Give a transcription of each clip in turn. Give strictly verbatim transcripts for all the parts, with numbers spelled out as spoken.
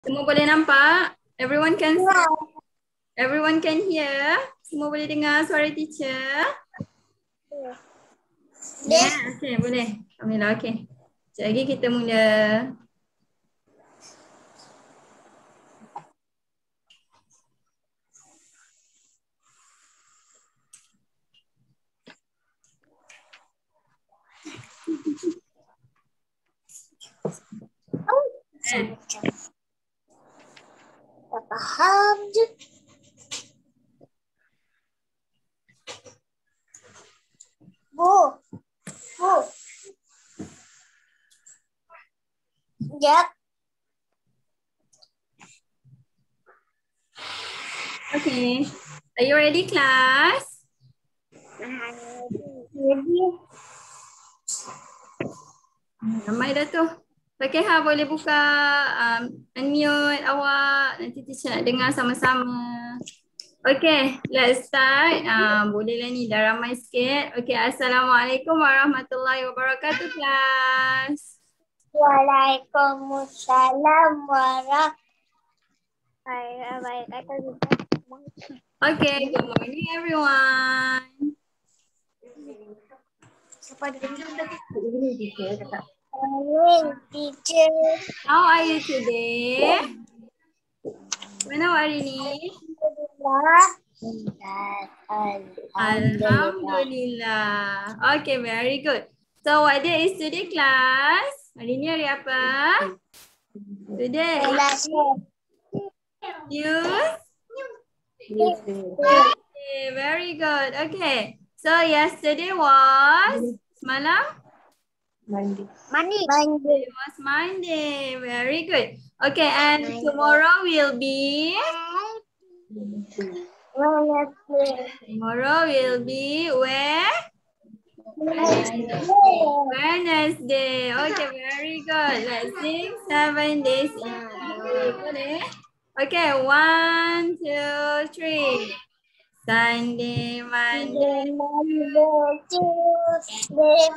Semua boleh nampak? Everyone can see? Everyone can hear? Semua boleh dengar suara teacher? Ya, yeah, okay, boleh. Alhamdulillah, okay. Sekejap lagi kita mula. Eh. Tak faham je. Bu. Bu. Sekejap. Okay. Are you ready, class? Ready. Ramai dah tu. Fakihah boleh buka um, unmute awak. Nanti teacher nak dengar sama-sama. Okay, let's start. Uh, bolehlah ni, dah ramai sikit. Okay, Assalamualaikum warahmatullahi wabarakatuh, kelas. Waalaikumsalam warahmatullahi wabarakatuh. Okay, good morning everyone. Siapa ada morning, teacher. How are you today? Mana hari ni? Alhamdulillah. Okay, very good. So, what day is today, class? Hari ni hari apa? Today is Tuesday. Okay, very good. Okay. So, yesterday was semalam? Monday. Monday. It was Monday. Very good. Okay, and tomorrow will be? Tomorrow will be where? Wednesday. Okay, very good. Let's sing seven days in a week. Okay, one, two, three. Sunday, Monday, Tuesday,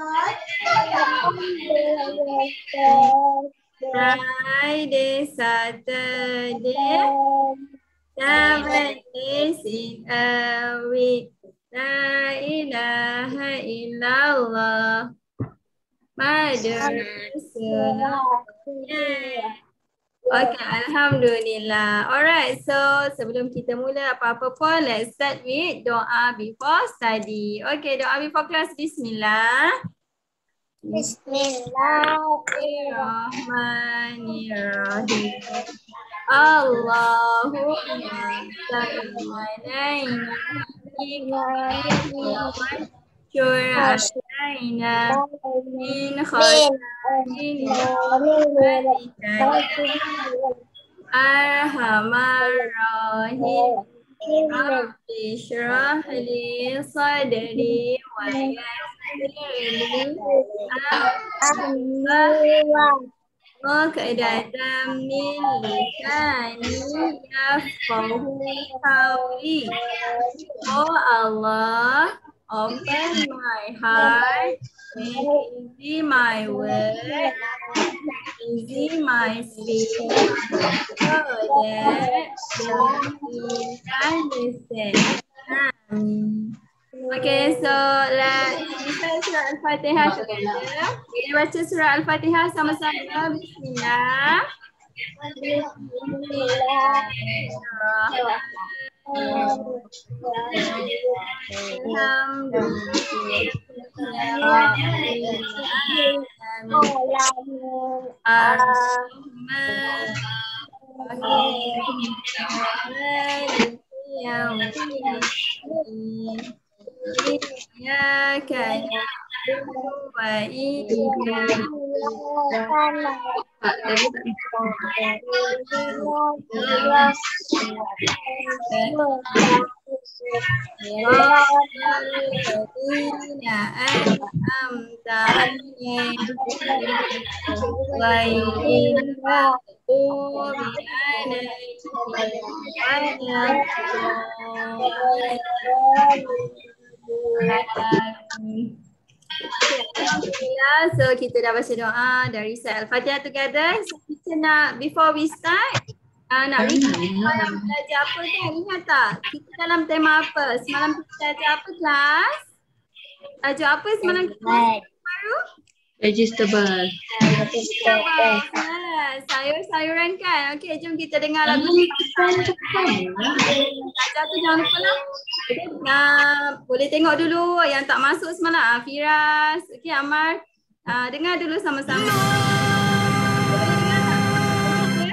Friday, Saturday, seven days in a week. La ilaha illallah. Mother Rasulullah. Okay, Alhamdulillah. Alright, so sebelum kita mula apa-apa pun, let's start with doa before study. Okay, doa before class. Bismillah. Bismillahirrahmanirrahim. Allahumma salli alaina Syura'alaina min khairin arhamar rahim. Rabbi syrah li sadri wa yassir li amri Muqaddam min lisani yafqahu qawli. Oh Allah, open my heart, make easy my word, easy my speech, so that they will understand. Amin. Okay, so let's recite surah Al-Fatihah together. Kita baca surah Al-Fatihah sama-sama. Bismillah. Iyyaka na'budu wa iyyaka Alhamdulillah, so kita dah baca doa dari Surah Al-Fatihah together. So kita nak, before we start, Ah, nak recap semalam belajar apa kan? Ingat tak? Kita dalam tema apa? Semalam kita belajar apa kelas? Tajuk apa semalam kita belajar baru? Vegetable. Vegetable. Yes. Sayur-sayuran kan? Okey, jom kita dengar lagu. Belajar tu jangan lupa lah. Nah, boleh tengok dulu yang tak masuk semalam. Ah, Firas. Okey, Amar. Ah, dengar dulu sama-sama. Boleh dengar tak? Okey.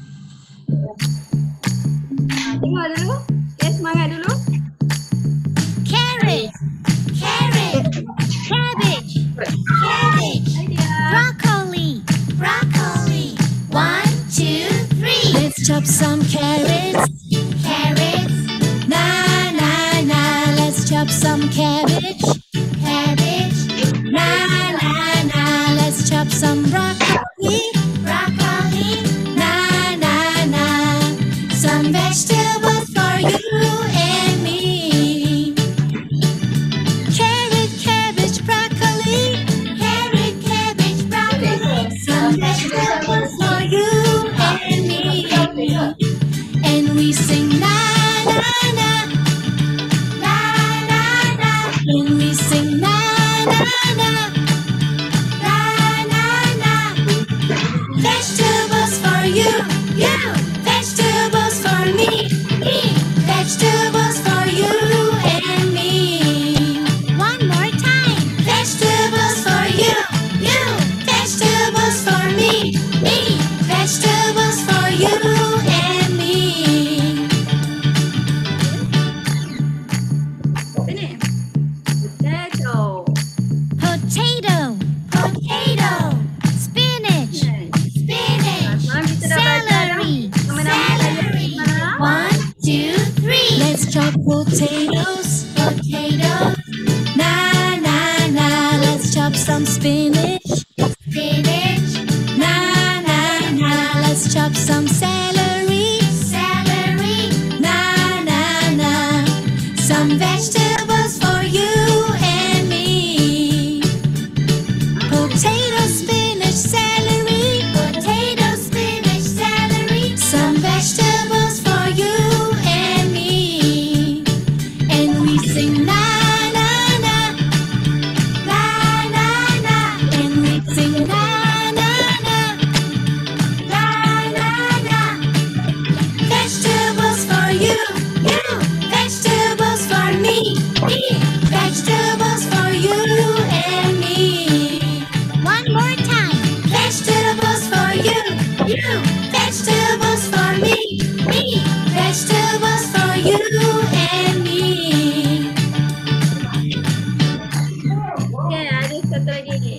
Ah, dengar dulu. Okey, semangat dulu. Carrot, carrot, cabbage, cabbage, Idea. broccoli, broccoli. One, two, three. Let's chop some carrots, carrots. Na na na. Let's chop some cabbage, cabbage. Na na na. Let's chop some broccoli, broccoli. Na na na. Some vegetables for you and me. Carrot, cabbage, broccoli. Carrot, cabbage, broccoli. Some vegetables for you and me. And we sing na na na. Na na na. And we sing na na na. Na na na. Vegetables for you, you. Vegetables for me, me. Vegetables for you and me. One more time. Vegetables for you, you. Vegetables for me, me. Vegetables for you and me. Sini. Potato. Potato, potato. Spinach, Ah, spinach. semalam kita dah belajar dah. Celery, Nama-nama celery. semalam. One, two, three. Let's chop potatoes, potatoes. Na na na. Let's chop some spinach, spinach. Na na na. Let's chop some celery, celery. Na na na. Some vegetables for you and me. Potato, spinach, celery. Potato, spinach, celery. Some vegetables for you and me. And we sing na na na. Na na na. And we sing na na na. Na na na. Vegetables for you, you. Vegetables for me, me. Vegetables for you and me. One more time. Vegetables for you, you. Vegetables for me, me. Vegetables for you and me. Okey, ada satu lagi.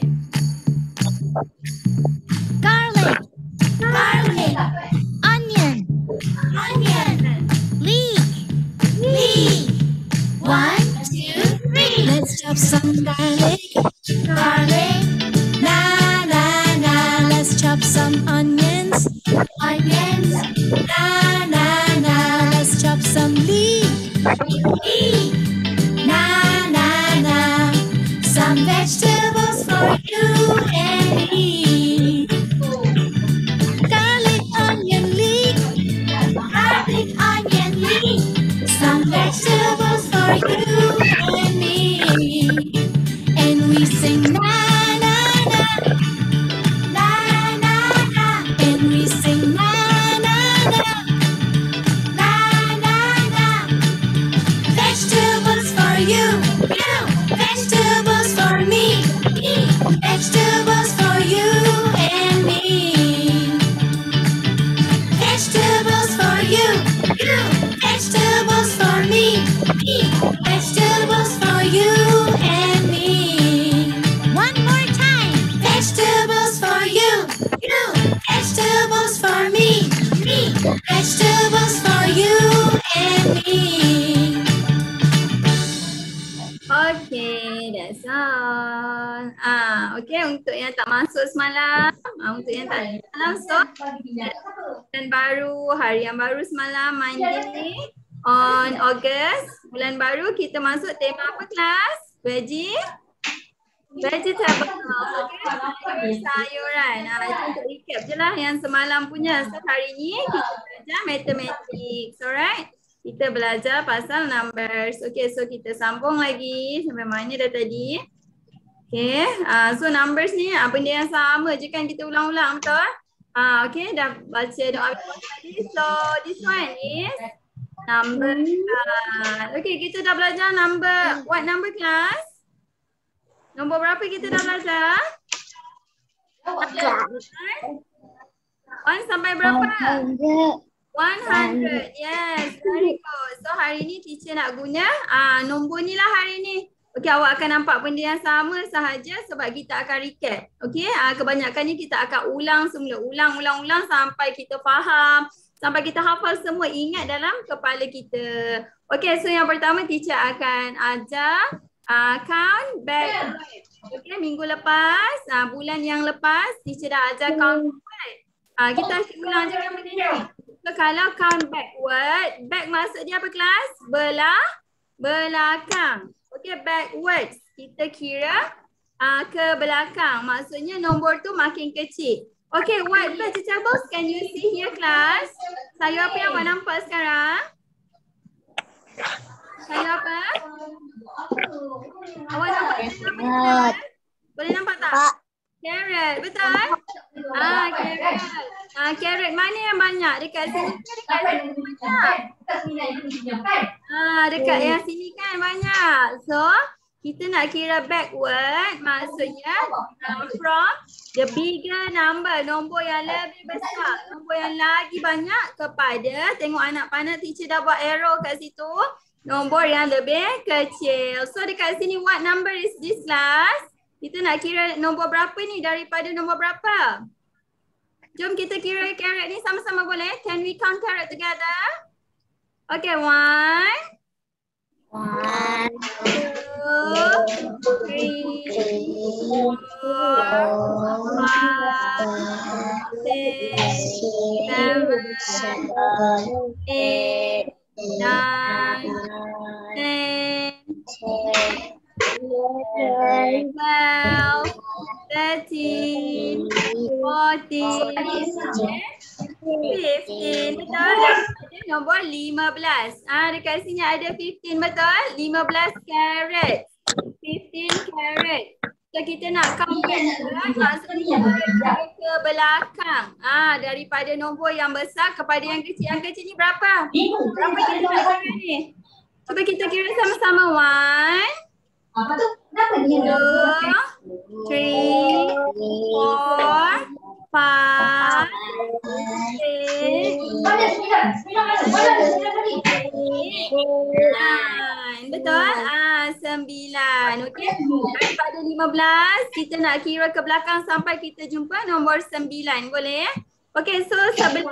Garlic, garlic. Onion, onion. Leek, leek. One, two, three. Let's chop some garlic, garlic. Na na na. Let's chop some onions, onions. Na na na. Let's chop some leek, leek. Na na na. Some vegetables for you and me. Garlic, onion, leek. Garlic, onion, leek. Some vegetables for you and me. And we sing na na na. Na na na. And we sing na na na. Na na na. Vegetables for you, you. Vegetables for me, me. Vegetables for you and me. Vegetables for you, you. Vegetables for me, me. Vegetables for you and me. One more time. Vegetables for you, you. Vegetables for me, me. Vegetables for you and me. Okey, that's all. Ah, okey, untuk yang tak masuk semalam, ah, untuk yang tak semalam, so bulan baru, hari yang baru semalam, Monday on August, bulan baru kita masuk tema apa kelas? Veggie? Vegetable. Okay, sayuran. Ah, itu untuk recap je lah yang semalam punya. So hari ni kita belajar mathematics. Alright? Kita belajar pasal numbers. Okay, so kita sambung lagi. Sampai mana dah tadi? Okay, uh, so numbers ni uh, benda yang sama je kan, kita ulang-ulang, betul? Uh, okay, dah baca doa tadi. So this one is number. Uh, okay, kita dah belajar number. What number class? Nombor berapa kita dah belajar? One sampai berapa? one hundred. Yes, very good. So hari ni teacher nak guna ah nombor ni lah hari ni. Okey, awak akan nampak benda yang sama sahaja sebab kita akan recap. Okey, ah kebanyakannya kita akan ulang semula, ulang ulang ulang sampai kita faham, sampai kita hafal semua, ingat dalam kepala kita. Okey, so yang pertama teacher akan ajar ah count back. Okey, minggu lepas, ah bulan yang lepas teacher dah ajar count back. Ah kita ulang je kan benda ni. So, kalau count backward, back maksud dia apa kelas? Belah, belakang. Okay, backwards. Kita kira uh, ke belakang. Maksudnya nombor tu makin kecil. Okay, what vegetables can you see here class? Sayur apa yang awak nampak sekarang? Sayur apa? Awak nampak sayur apa class? Boleh nampak tak? Carrot, betul? Ah, carrot. Ah, carrot mana yang banyak? Dekat sini ke dekat sini banyak? Ah, dekat yang sini kan banyak. So, kita nak kira backward, maksudnya uh, from the bigger number, nombor yang lebih besar, nombor yang lagi banyak kepada, tengok anak panah teacher dah buat arrow kat situ, nombor yang lebih kecil. So, dekat sini what number is this class? Kita nak kira nombor berapa ni daripada nombor berapa? Jom kita kira carrot ni sama-sama boleh? Can we count carrot together? Okay, one. One, Two. Three. Four. Five. Six. Seven. Eight. Nine. Ten. twelve, thirteen, fourteen, fifteen, betul? Ada nombor lima belas. Ah, dekat sini ada fifteen, betul? lima belas carrot. fifteen carrot. So kita nak count back, maksudnya ke belakang. Ah, daripada nombor yang besar kepada yang kecil. Yang kecil ni berapa? Berapa kita nak kira ni? Cuba kita kira sama-sama. One. Apa tu? Kenapa dia? Two, three, four, five, six, nine. Betul? Ah, sembilan. Okey. Daripada lima belas, kita nak kira ke belakang sampai kita jumpa nombor sembilan. Boleh? Okey, so sebelum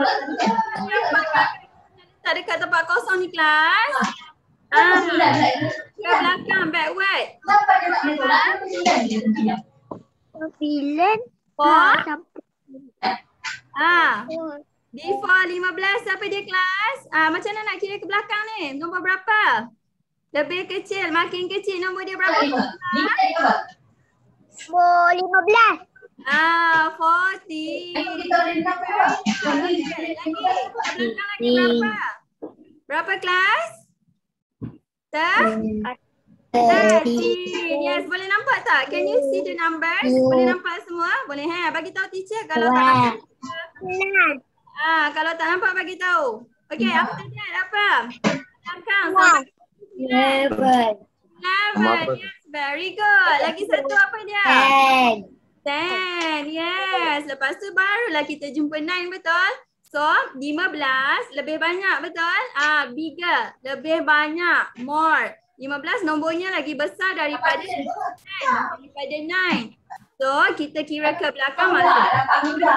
tak dekat tempat kosong ni kelas. Ah, ke belakang, backward. sembilan. Four. Ah, before lima belas apa dia kelas? Ah, macam mana nak kira ke belakang ni? Nombor berapa? Lebih kecil, makin kecil. Nombor dia berapa? Nombor lima belas. Ah, forty. Lagi, lagi berapa? Berapa kelas? thirteen. Yes, boleh nampak tak? Can you see the numbers? Boleh nampak semua? Boleh ha? Bagi tahu teacher kalau tak nampak. Ah, kalau tak nampak bagi tahu. Okay, after that apa? Belakang sampai Eleven. eleven. Yes, very good. Lagi satu apa dia? Ten. ten. Yes. Lepas tu barulah kita jumpa nine, betul? So, lima belas lebih banyak, betul? Ah, bigger, lebih banyak, more. lima belas nombornya lagi besar daripada ten, daripada nine. So, kita kira ke belakang maksudnya.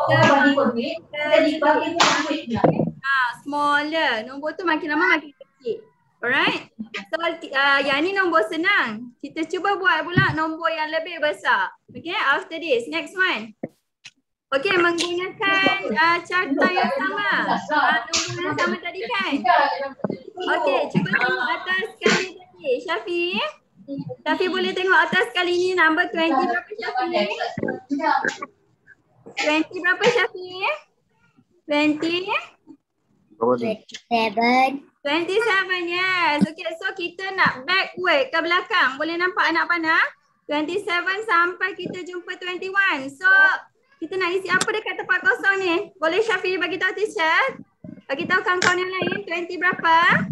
Ah, smaller. Nombor tu makin lama makin kecil. Alright? So, uh, yang ni nombor senang. Kita cuba buat pula nombor yang lebih besar. Okay, after this. Next one. Okay, menggunakan uh, carta yang sama. Uh, nombor yang sama tadi kan? Okay, cuba tengok atas sekali tadi. Syafi? Syafi boleh tengok atas kali ni number twenty berapa Syafi? twenty berapa Syafi? twenty? twenty-seven. twenty-seven, yes. Okay, so kita nak backward ke belakang. Boleh nampak anak panah? twenty-seven sampai kita jumpa twenty-one. So, kita nak isi apa dekat tempat kosong ni? Boleh Syafiri bagi tahu teacher? Bagi tahu kawan-kawan yang lain. twenty berapa?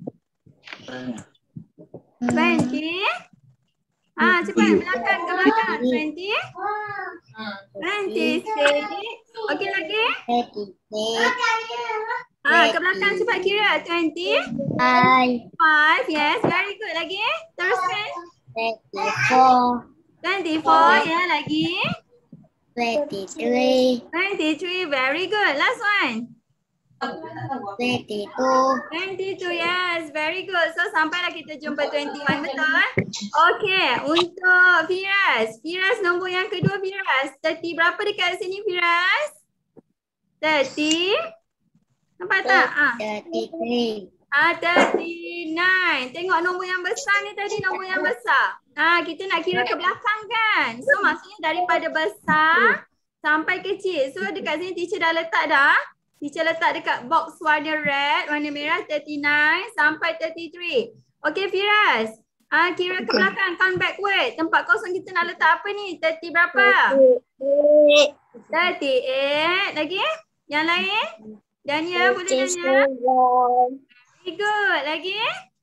twenty. Ah, cepat belakang ke belakang. twenty. twenty-six. Okey lagi? Thirty-six. Ah, ke belakang cepat kira. twenty. Five. five. Yes, very good. Lagi? Teruskan. Twenty-four. twenty-four. Ya, lagi? Twenty-three. twenty-three. Very good. Last one. Twenty-two. twenty-two, yes. Very good. So, sampailah kita jumpa twenty-one, betul? Okey, untuk Firas. Firas nombor yang kedua, Firas. thirty berapa dekat sini, Firas? thirty. Nampak tak? Ah, Thirty-three. ah thirty-nine. Tengok nombor yang besar ni tadi, nombor yang besar. Ah, kita nak kira ke belakang kan? So, maksudnya daripada besar sampai kecil. So, dekat sini teacher dah letak dah. Teacher letak dekat box warna red, warna merah thirty-nine sampai thirty-three. Okey Firas. Ah, kira ke belakang, count backward. Tempat kosong kita nak letak apa ni? thirty berapa? thirty-eight. Lagi? Yang lain? Dania, boleh Dania? Very good. Lagi?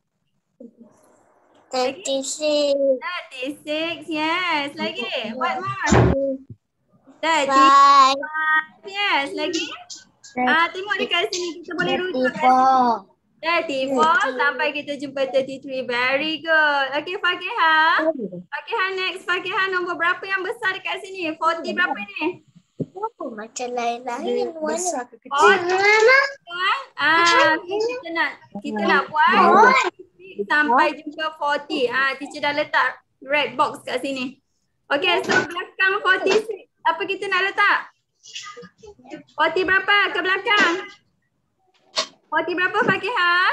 Thirty-six. thirty-six. Yes. Lagi? What more? thirty. Five. Yes. Lagi? Ah, tengok dekat sini kita boleh rujuk kat sini. Thirty-four. thirty-four sampai kita jumpa thirty-three. Very good. Okay, Fakihah. Fakihah next. Fakihah nombor berapa yang besar dekat sini? forty berapa ni? Macam lain-lain. Besar ke kecil? forty. Ah, kita nak kita nak buat sampai jumpa forty. Ah, teacher dah letak red box kat sini. Okay, so belakang forty-six. Apa kita nak letak? forty berapa ke belakang? forty berapa Fakihah?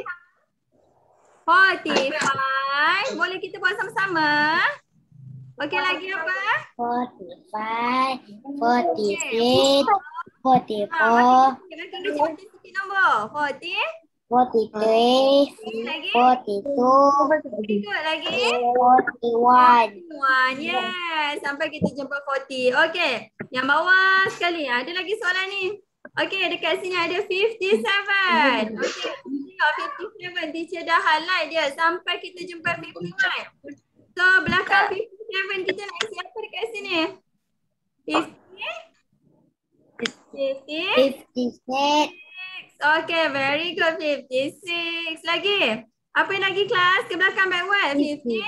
forty-five. Boleh kita buat sama-sama? Okey, lagi apa? Forty-five. Forty-six. Ah, Forty-four. kita kena sikit nombor. forty. Forty-three. Lagi? Forty-two. Very good. Lagi? Forty-one. One. Yes. Sampai kita jumpa forty. Okey. Yang bawah sekali. Ada lagi soalan ni. Okey. Dekat sini ada fifty-seven. Okey. Tengok fifty-seven. Teacher dah highlight dia. Sampai kita jumpa fifty-one. So, belakang fifty-seven kita nak isi apa dekat sini? fifty. fifty. Fifty-six. Okay, very good. fifty-six. Lagi? Apa yang lagi kelas? Ke belakang backward. fifty.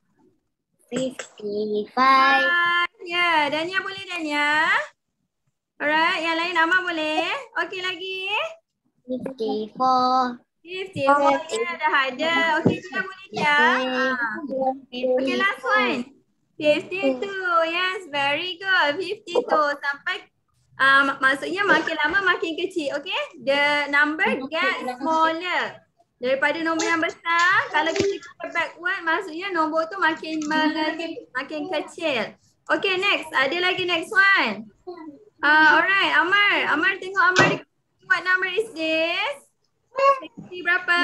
Fifty-five. Ya, Dania boleh Dania? Alright, yang lain Amar boleh? Okay, lagi? Fifty-four. fifty-four. Ya, dah ada. Okay, kita boleh dia. Ah. Okay, last one. fifty-two. Yes, very good. fifty-two. Sampai Um, maksudnya makin lama makin kecil, okay? The number get smaller. Daripada nombor yang besar, kalau kita go backward, maksudnya nombor tu makin makin, makin kecil. Okay, next. Ada lagi next one. Uh, alright, Amar. Amar tengok Amar. What number is this? sixty berapa?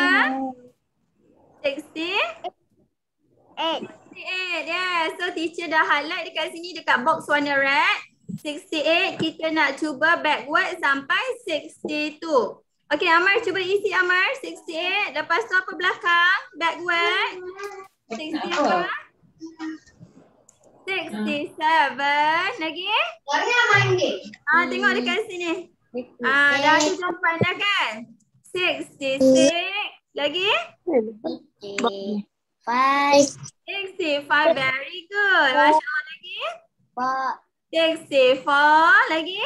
sixty? Eight. sixty-eight, yes. So teacher dah highlight dekat sini dekat box warna red. sixty-eight, kita nak cuba backward sampai sixty-two. Okay, Amar cuba isi Amar. sixty-eight, lepas tu apa belakang? Backward. sixty-one. sixty-seven. Lagi? Ah, tengok dekat sini. Ah, dah ada jawapan dah kan? sixty-six. Lagi? Five. sixty-five. Very good. Masya Allah. Lagi? Four. sixty-four. Lagi?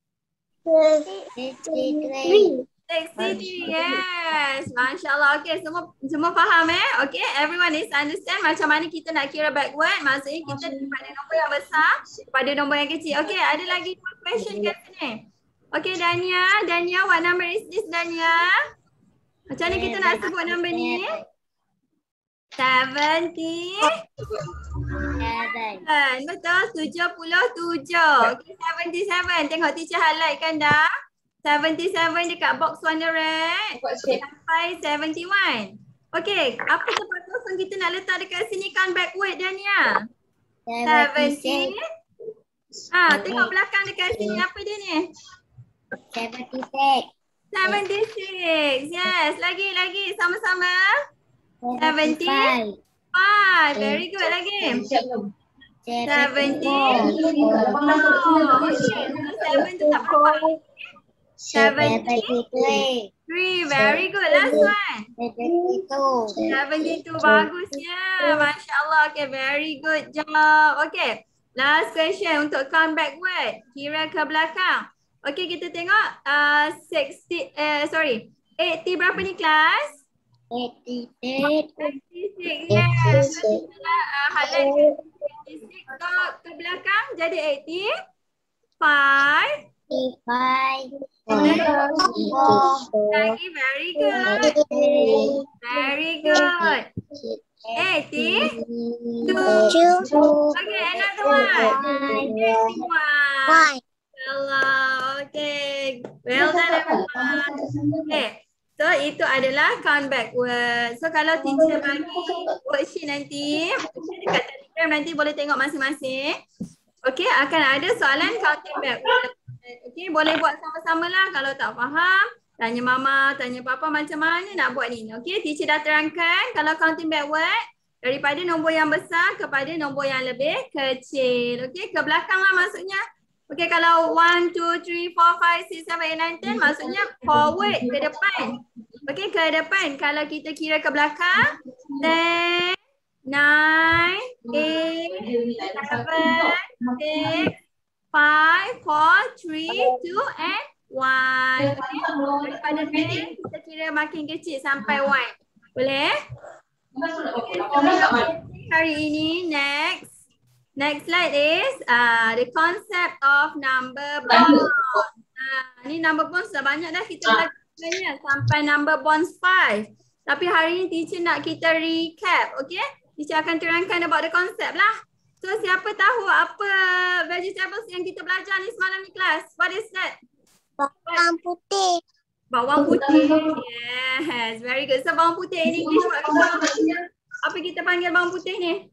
Sixty-three. sixty-three. Yes. Masya Allah. Okay, semua semua faham eh? Okay, everyone is understand macam mana kita nak kira backward. Maksudnya kita daripada nombor yang besar pada nombor yang kecil. Okay, ada lagi one question kat sini. Okay, Dania. Dania, what number is this, Dania? Macam mana kita nak sebut nombor ni? seventy. Seven. Betul, tujuh puluh tujuh. Okay, seventy-seven. Tengok teacher highlight kan dah. seventy-seven dekat box warna red sampai seventy-one. Okey, apa tempat kosong kita nak letak dekat sini kan backward dia ni ah? seventy. Ah, tengok belakang dekat sini apa dia ni? seventy-six. seventy-six. Yes, lagi lagi sama-sama. seventy-five. Very good lagi. seventy. Oh, okay. seven tu tak berapa. seventy-three. Very good. Last one. seventy-two. seventy-two. Bagusnya. Masya Allah. Okay, very good job. Okay. Last question untuk count backward. Kira ke belakang. Okay, kita tengok. Uh, sixty. Uh, sorry. eighty berapa ni kelas? eighty-six. eighty-six. Yes. Uh, highlight eighty-six ke belakang jadi eighty-five. eighty-five. Lagi very good. Very good. eighty-two. Okay, another one. eighty-one. Hello. Okay. Well done everyone. Okay. So itu adalah count backward. So kalau teacher bagi worksheet nanti dekat Telegram nanti boleh tengok masing-masing. Okay, akan ada soalan counting backward. Okay, boleh buat sama-sama lah. Kalau tak faham, tanya mama, tanya papa macam mana nak buat ni. Okay, teacher dah terangkan kalau counting backward daripada nombor yang besar kepada nombor yang lebih kecil. Okay, ke belakang lah maksudnya. Okay, kalau one, two, three, four, five, six, seven, eight, nine, ten maksudnya forward ke depan. Okay, ke depan. Kalau kita kira ke belakang, ten, nine, eight, seven, six, five, four, three, two, and one. Okay. Daripada ten, kita kira makin kecil sampai one. Boleh? Okay, so hari ini, next. Next slide is uh, the concept of number bonds. Uh, ni number bonds dah banyak dah kita belajar sebenarnya sampai number bonds five. Tapi hari ni teacher nak kita recap, okay? Teacher akan terangkan about the concept lah. So siapa tahu apa vegetables yang kita belajar ni semalam ni kelas? What is that? Bawang putih. Bawang putih. Yes, very good. So bawang putih in English what kita, apa kita panggil bawang putih ni?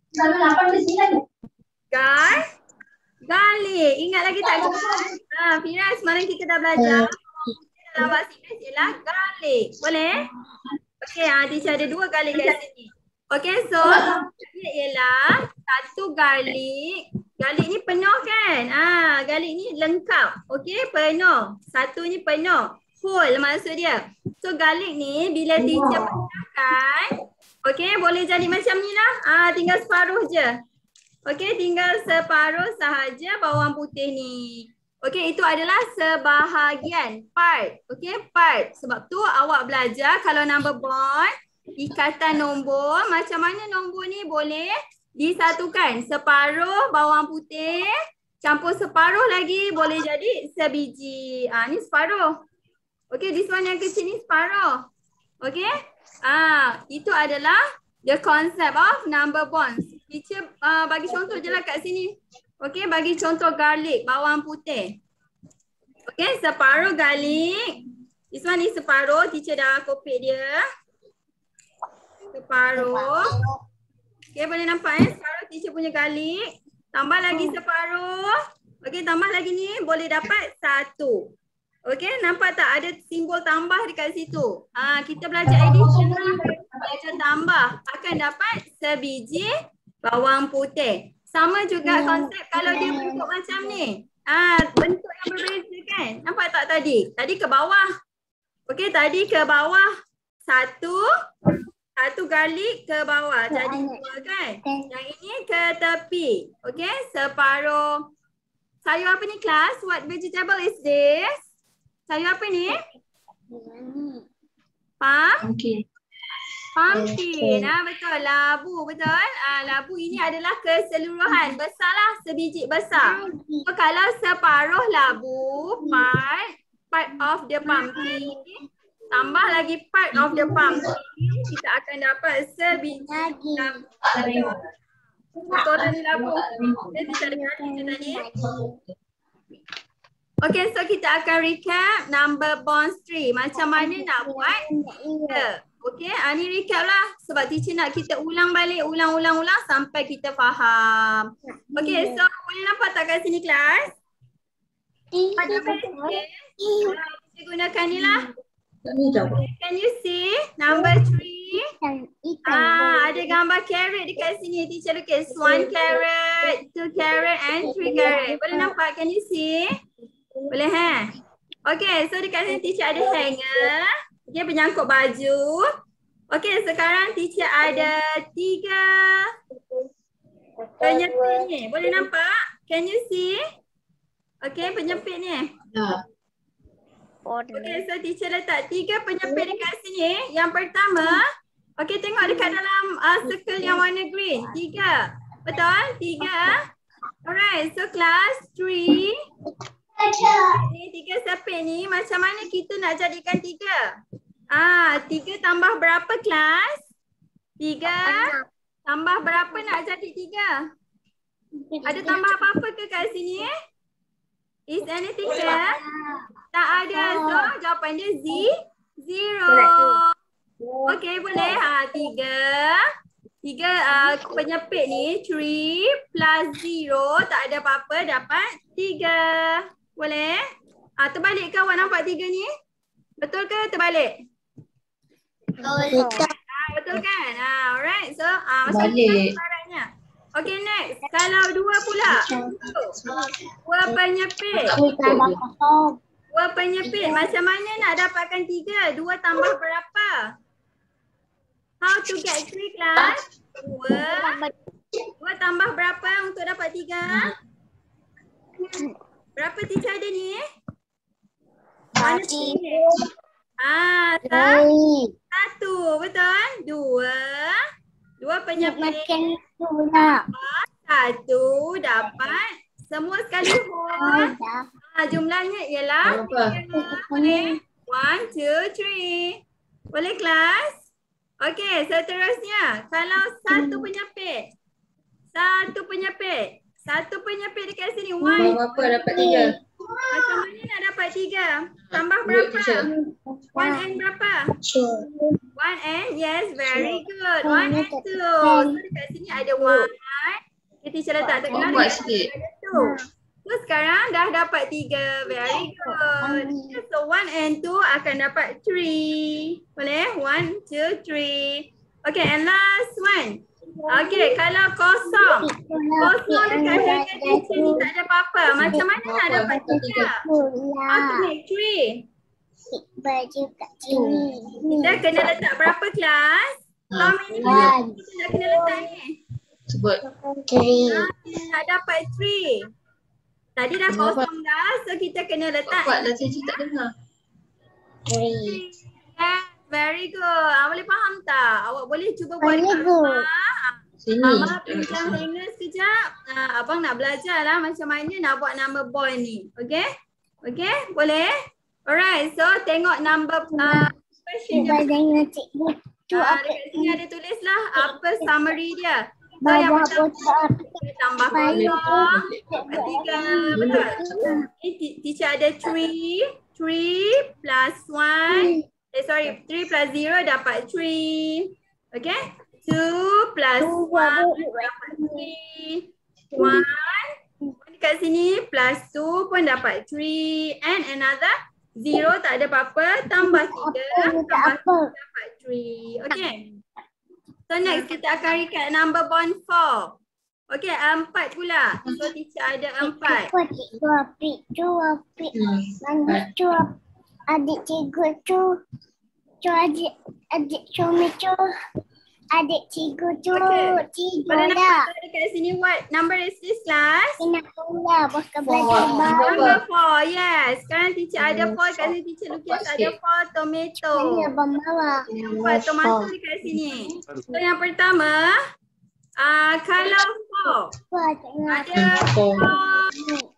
Gar, garlic. Ingat lagi tak guys? Ha, Fira, semalam kita dah belajar. Dalam bahasa Inggeris ialah garlic. Boleh? Okey, ha, teacher ada dua garlic kat sini. Okey, so dia ialah satu garlic. Garlic ni penuh kan? Ah, ha, garlic ni lengkap. Okey, penuh. Satu ni penuh. Whole maksud dia. So garlic ni bila teacher pecahkan, okey, boleh jadi macam ni lah. Ah, tinggal separuh je. Okey, tinggal separuh sahaja bawang putih ni. Okey, itu adalah sebahagian, part. Okey, part. Sebab tu awak belajar kalau number bond, ikatan nombor, macam mana nombor ni boleh disatukan. Separuh bawang putih, campur separuh lagi boleh jadi sebiji. Ah, ni separuh. Okey, this one yang kecil ni separuh. Okey? Ah, itu adalah the concept of number bonds. Teacher uh, bagi contoh je lah kat sini. Okey, bagi contoh garlic, bawang putih. Okey, separuh garlic. This one ni separuh, teacher dah copy dia. Separuh. Okey, boleh nampak eh? Separuh teacher punya garlic. Tambah lagi separuh. Okey, tambah lagi ni boleh dapat satu. Okey, nampak tak ada simbol tambah dekat situ? Ah, kita belajar addition lah. Belajar tambah. Akan dapat sebiji bawang putih. Sama juga konsep kalau dia bentuk macam ni. Ah, bentuk yang berbeza kan? Nampak tak tadi? Tadi ke bawah. Okey, tadi ke bawah. Satu. Satu garlic ke bawah. Jadi dua kan? Yang ini ke tepi. Okey, separuh. Sayur apa ni kelas? What vegetable is this? Sayur apa ni? Pam? Okay. Pumpkin. Ah, betul. Labu. Betul. Ah, labu ini adalah keseluruhan. Besarlah. Sebiji besar. So, kalau separuh labu, part, part of the pumpkin. Tambah lagi part of the pumpkin. Kita akan dapat sebiji labu. Kotoran ni labu. Jadi, kita dengar cerita tadi. Okay, so kita akan recap number bonds tree. Macam mana nak buat tiga. Okay, ah, ni recap lah. Sebab teacher nak kita ulang balik, ulang-ulang-ulang sampai kita faham. Okay, so boleh nampak tak kat sini kelas? Ada basic. Kita gunakan ni lah. Can you see number three? Ah, ada gambar carrot dekat sini. Teacher lukis one carrot, two carrot and three carrot. Boleh nampak? Can you see? Boleh ha? Okay, so dekat sini teacher ada hanger. Okay, penyangkut baju. Okay, sekarang teacher ada tiga penyepit ni. Boleh nampak? Can you see? Okay, penyepit ni. Okay, so teacher letak tiga penyepit dekat sini. Yang pertama, okay, tengok dekat dalam uh, circle yang warna green. Tiga. Betul? Tiga. Alright, so class three. Ni tiga sepit ni macam mana kita nak jadikan tiga? Ah, tiga tambah berapa kelas? Tiga tambah berapa nak jadi tiga? Ada tambah apa-apa ke kat sini? Is anything there? Tak ada. So jawapan dia Z, zero. Okay, boleh. Ha, tiga. Tiga uh, penyepit ni, three plus zero, tak ada apa-apa, dapat tiga. Boleh? Ah, terbalik ke awak nampak tiga ni? Betul ke terbalik? Betul. Ah, betul kan? Ah, alright. So, ah, macam Balik. mana? Okay, next. Kalau dua pula. Dua penyepit. Dua penyepit. Macam mana nak dapatkan tiga? Dua tambah berapa? How to get three class? Dua. Dua tambah berapa untuk dapat tiga? Berapa teacher ada ni? Mana tiga? Ah, satu. Betul? Dua. Dua penyepit. Satu dapat semua sekali pun. Ah, jumlahnya ialah tiga. One, two, three. Boleh kelas? Okey, seterusnya. Kalau satu penyepit. Satu penyepit. Satu penyepit dekat sini. One. Berapa dapat tiga? Macam mana nak dapat tiga? Tambah berapa? One and berapa? One and, yes, very good. One and two. So dekat sini ada one. Okay, teacher letak tengah Buat dekat sikit. sini ada two. So sekarang dah dapat tiga. Very good. So one and two akan dapat three. Boleh? One, two, three. Okay, and last one. Okay, kalau kosong. Kosong dekat hanger teacher ni tak ada apa-apa. Macam mana nak dapat tiga? How to make three? Baju kat sini. Kita kena letak berapa kelas? How many kelas kita nak kena letak ni? Sebut. Three. Nak dapat three. Tadi dah kosong dah, so kita kena letak Buatlah cici tak dengar. Three. yes, very good. Ah, boleh faham tak? Awak boleh cuba buat Boleh kat ke? rumah. Sini. Mama pinjam hanger sekejap. Ah, abang nak belajar lah macam mana nak buat number bond ni. Okay? Okay? Boleh? Alright, so tengok number uh, question dia. Badannya cikgu tu Ah, apa? dekat sini ada tulis lah apa summary dia. So yang Badan pertama botol. tambah kosong. Ketiga, betul. Ni ti- teacher ada three. three plus one. Eh sorry, three plus zero dapat three. Okay? two plus one dapat three. one. Dekat sini plus two pun dapat three. And another zero tak ada apa-apa. Tambah tiga. Tambah two dapat three. Okay? So next kita akan recap number bond four. Okay, empat pula. So teacher ada empat. Apa cikgu apik tu apik. Hmm. Mana tu ap- adik cikgu tu. Tu adik adik cumi tu. Adik cikgu tu. Okay. Cikgu Pada dah. nampak dekat sini what number is this class? Kena pula bos belajar Four. baru. Number four, yes. Sekarang teacher ada four, kat sini teacher lukis ada four tomato. Mana bawah. Empat tomato dekat sini. So yang pertama, uh, kalau four, Apa tengok. ada Four. four,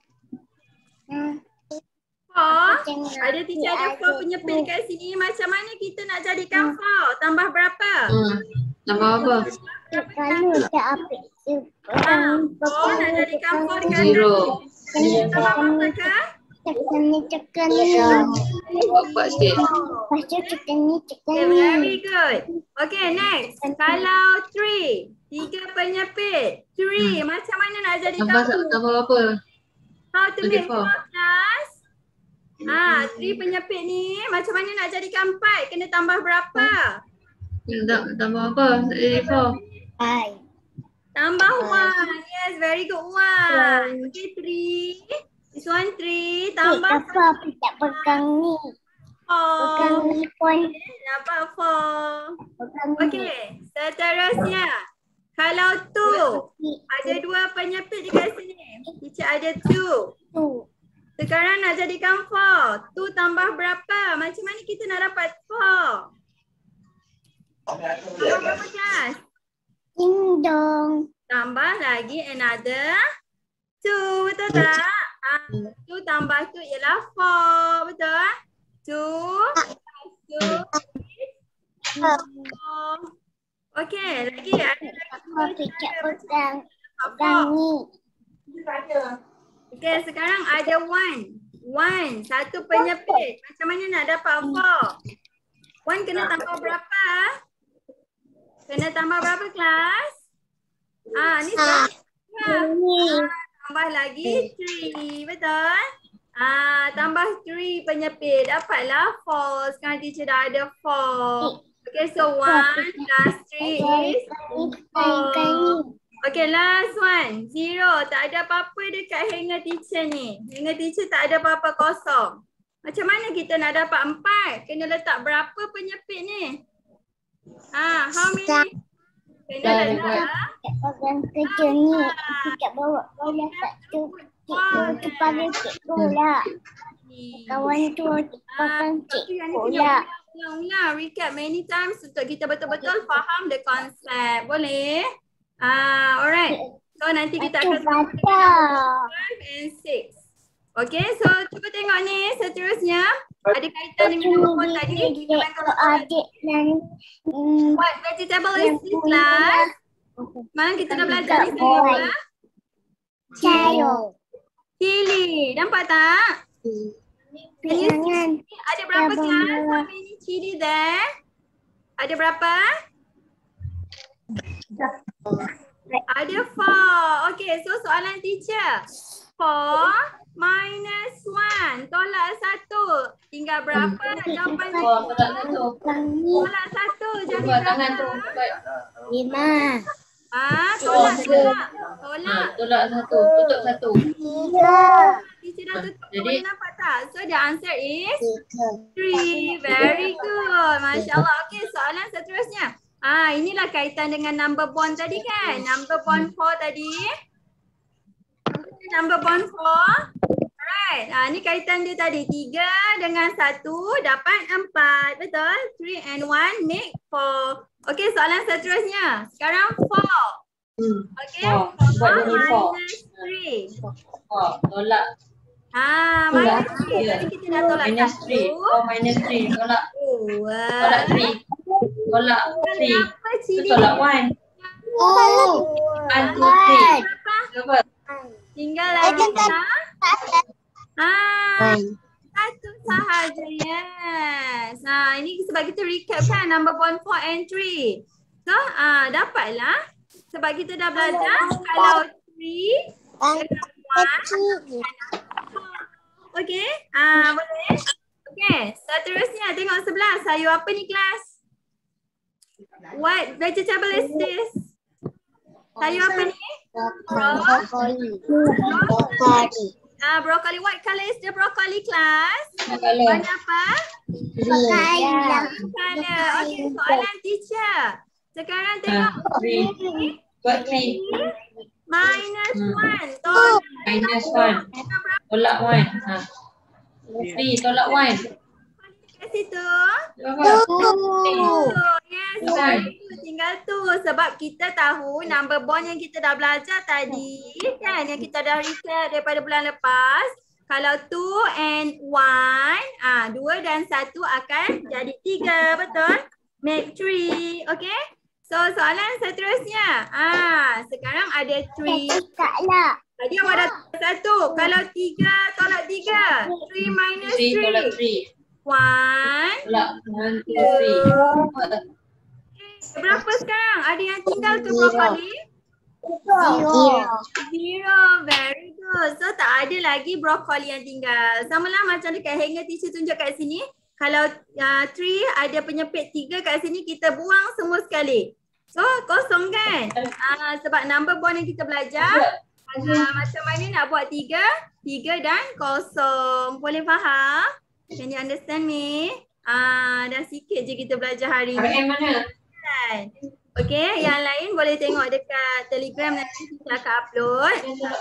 Hmm. four. Tengok. Ada teacher ada four penyepit dekat sini. Macam mana kita nak jadikan four? Tambah berapa? Hmm. Tambah apa? Kalau tak apik tu. Ah, four nak jadikan four dekat Zero. sini. Tambah berapa ke? tekan ni, tekan ni. Buat sikit. Lepas tu tekan ni, tekan Okay, ni. very good. Okay, next. Kalau three, tiga penyepit. Three, macam mana nak jadi Tambah kamu? tambah apa? How to Jadi make four. four plus? Ah, three penyepit ni, macam mana nak jadikan empat? Kena tambah berapa? Tak tambah apa? Jadi four. Hai. Tambah one. Yes, very good one. Okay, three. This one three. Eh, Tambah apa aku tak pegang ni? Pegang four. ni pun. Dapat four. Pegang ni. Okay, seterusnya. Kalau two, ada dua penyepit dekat sini. Teacher ada two. Tu. Sekarang nak jadikan four. Two tambah berapa? Macam mana kita nak dapat four? Tambah berapa kelas? Ding dong. Tambah lagi another two. Betul tak? Ah, two tambah two ialah four. Betul? Two plus two is four. Okay, lagi ada lagi Apa pijak pegang. four. Pegang ni. Okay, sekarang ada one. One, satu penyepit. Macam mana nak dapat four? One kena tambah berapa? Kena tambah berapa kelas? Ah, ni sekarang. Ni. Tambah lagi three. Betul? Ah, tambah three penyepit. Dapatlah four. Sekarang teacher dah ada four. Okay, so one plus three is Kain kain ni. okay, last one. Zero. Tak ada apa-apa dekat hanger teacher ni. Hanger teacher tak ada apa-apa kosong. Macam mana kita nak dapat empat? Kena letak berapa penyepit ni? Ah, how many? Kena Dah, letak. Tak pegang kerja ni. Pijak bawa bola kat tu. Cik tu panggil cik bola. Kawan tu pegang cik Tapi yang ni bola. kena ulang-ulang. Recap many times untuk kita betul-betul faham the concept. Boleh? Ah, alright. So nanti kita Tu akan baca. five and six. Okay, so cuba tengok ni seterusnya. Ada kaitan dengan nombor pun tadi. Kita main Kalau kalau adik dan mm, what vegetable is this class? Mana kita dah belajar ni Tak boleh. apa? sayur. Chili. Nampak tak? Jangan. Ada berapa Ya, kelas? Bang. How many chili there? Ada berapa? Ada four. Okay, so soalan teacher. Four minus one. Tolak satu. Tinggal berapa? Jawapan Oh, tolak satu. Kami tolak satu. Jadi Buat tangan tu. berapa? Cepat. lima. Ah, tolak Oh, tolak. Ha, Tolak. tolak satu. Tutup satu. Tiga. Teacher dah tutup. Jadi- Boleh nampak tak? So the answer is Tiga. three. Very good. Masya Allah. Okay, soalan seterusnya. Ah, inilah kaitan dengan number bond tadi kan? Number bond four tadi. Number bond four. Alright. Ah, ni kaitan dia tadi. Tiga dengan satu dapat empat. Betul? Three and one make four. Okay, soalan seterusnya. Sekarang four. Hmm. Okay, Four. four Buat dulu four. minus three. Oh, tolak. Ah, Tolak. minus three. Ya. Tadi kita dah tolak Minus satu. three. Oh, minus three. Tolak. Dua. Tolak three. Tolak three. Kenapa Tu cili? tolak one. Oh. One, two, three. Berapa? Coba. Tinggal lagi tak? Ah, satu sahaja. Yes. Nah, ini sebab kita recap kan number bond four and three. So, ah dapatlah. Sebab kita dah belajar kalau three dengan one. Okay. Ah, boleh? Okay. Seterusnya tengok sebelah. Sayur apa ni kelas? What vegetable is this? Sayur apa ni? Brokoli. Brokoli. Ah, broccoli. What color is the broccoli class? What colour? Warna apa? Kaya. Color. Okay, soalan teacher. Sekarang tengok. Ah, three. Buat three. Minus Hmm. one. Tolak. Minus one. Tolak one. Ha. Three. Tolak one. Kat situ. Berapa? Oh, yes. Betul. Very good. Tinggal tu. Sebab kita tahu number bond yang kita dah belajar tadi. Kan? Yang kita dah recap daripada bulan lepas. Kalau two and one. Ah, dua dan satu akan jadi tiga. Betul? Make three. Okay? So, soalan seterusnya. Ah, sekarang ada three. Tak lah. Tadi awak dah satu. Kalau tiga, tolak tiga. Three minus Three tolak three. three. One. Tolak one, two, three. Berapa sekarang? Ada yang tinggal ke brokoli? Zero. Zero. Very good. So tak ada lagi brokoli yang tinggal. Sama lah macam dekat hanger teacher tunjuk kat sini. Kalau uh, three ada penyepit tiga kat sini, kita buang semua sekali. So kosong kan? Uh, sebab number bond yang kita belajar. Uh, macam mana nak buat tiga? Tiga dan kosong. Boleh faham? Can you understand me? Ah, dah sikit je kita belajar hari R ni. M mana? Okay, yang lain boleh tengok dekat Telegram, nanti kita akan upload.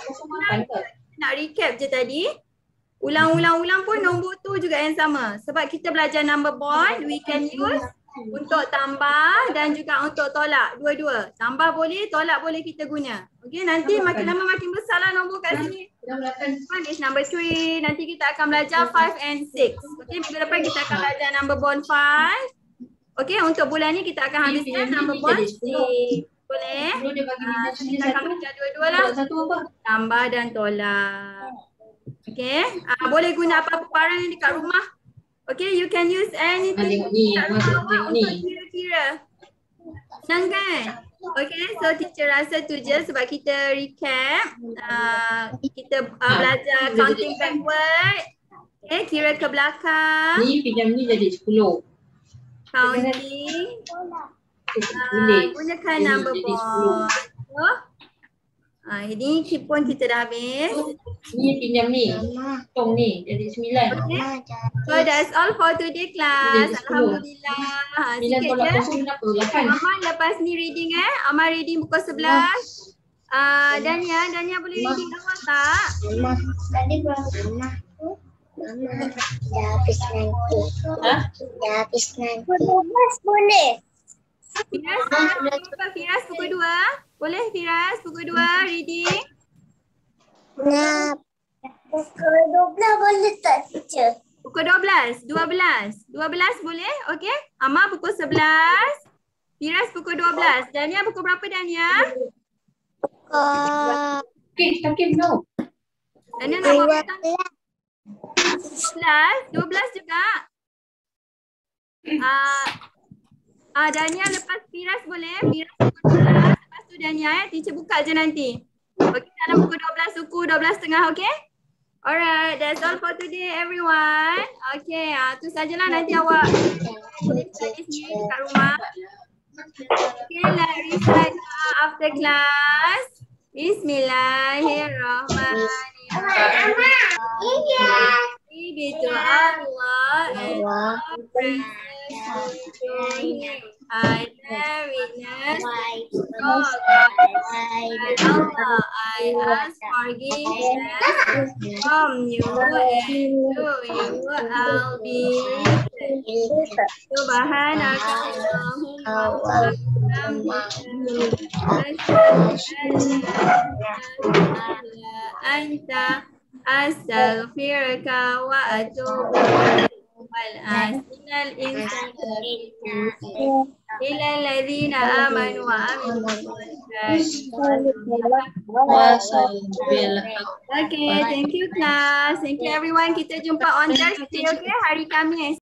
Nak recap je tadi. Ulang-ulang-ulang pun nombor tu juga yang sama. Sebab kita belajar number bond, we can use untuk tambah dan juga untuk tolak. Dua-dua. Tambah boleh, tolak boleh kita guna. Okay, nanti makin lama makin besar lah nombor kat sini. One is number three. Nanti kita akan belajar five and six. Okay, minggu depan kita akan belajar number bond five. Okay, untuk bulan ni kita akan habiskan number bond six. Boleh? Uh, kita akan belajar dua-dua lah. Tambah dan tolak. Okay, uh, boleh guna apa-apa barang yang dekat rumah. Okay, you can use anything dekat rumah untuk kira-kira. Senang kan? Okay, so teacher rasa tu je sebab kita recap. Uh, kita uh, belajar counting backward. Okay, kira ke belakang. Ni pinjam ni jadi sepuluh. Counting. Uh, gunakan number bond. So, uh, ini pun kita dah habis. Ni pinjam ni. Tong ni jadi sembilan. Okay. So that's all for today class. Alhamdulillah. Ha, Sembilan sikit tolak je. kosong berapa? Lapan. Amal lepas ni reading eh. Amal reading pukul sebelas. Uh, Dania, Dania boleh reading awal tak? Mama, tadi berapa? Mama, Mama, dah habis nanti. Ha? Dah habis nanti. dua belas boleh. Firas, uh, Firas pukul dua. Boleh Firas pukul dua reading. Nah, pukul dua belas boleh tak teacher? Pukul dua belas, dua belas. dua belas boleh? Okey. Amal pukul sebelas. Firas pukul dua belas. Dania pukul berapa Dania? Pukul Okay, Hakim no. Dania nak buat dua petang? belas. sebelas, dua belas juga. Ah, uh, uh, Dania lepas Firas boleh? Firas pukul dua belas. Lepas tu Dania eh. Teacher buka je nanti. Okey, dalam pukul dua belas suku, dua belas setengah, okey? Alright, that's all for today everyone. Okay, uh, tu sajalah nanti awak boleh study sendiri dekat rumah. Okay, let's recite uh, after class. Bismillahirrahmanirrahim. Itu Allah and all praises to Him. I bear witness, God and Allah, I ask forgiveness from you and to you I'll be Subhanakallahumma wa bihamdika anta astaghfiruka wa atubu ilaik. Al-asinal insana ila alladhina amanu wa amilus solihati. Okay, thank you class. Thank you everyone. Kita jumpa on Thursday, okay? Hari Khamis.